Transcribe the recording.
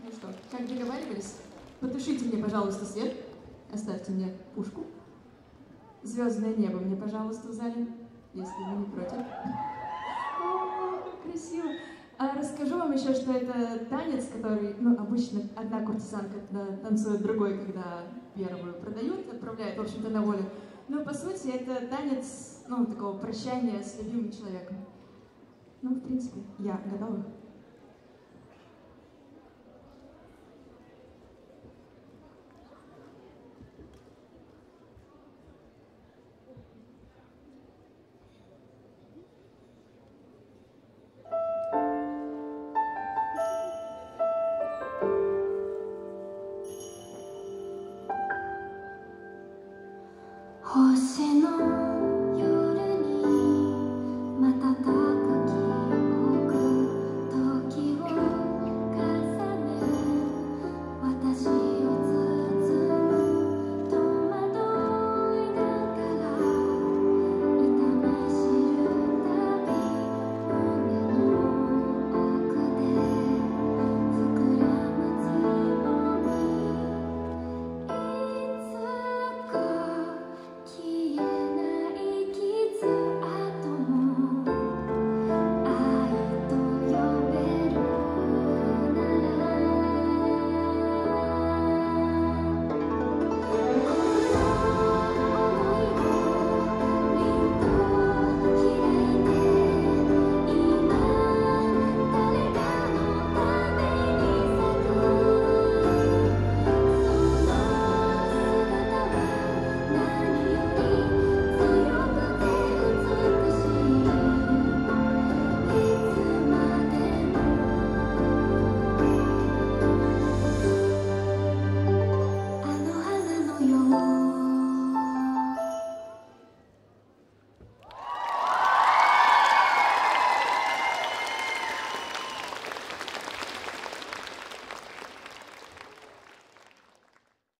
Ну что, как договаривались, потушите мне, пожалуйста, свет, оставьте мне пушку. Звездное небо мне, пожалуйста, в зале, если вы не против. О, как красиво! А расскажу вам еще, что это танец, который, ну, обычно одна куртизанка танцует другой, когда первую продают, отправляют, в общем-то, на волю. Но, по сути, это танец, ну, такого прощания с любимым человеком. Ну, в принципе, я готова.